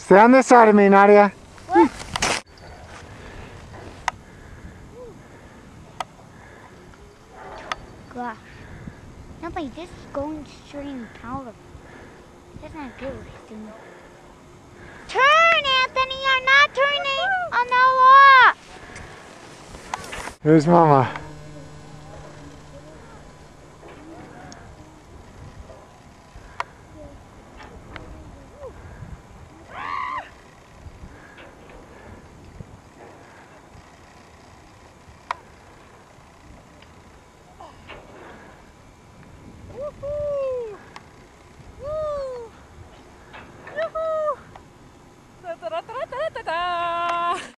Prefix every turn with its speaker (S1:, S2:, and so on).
S1: Stay on this side of me, Nadia.
S2: What? Gosh. No, but this is going straight in power. That's not good. Turn, Anthony! You're not turning on the law!
S1: Here's Mama.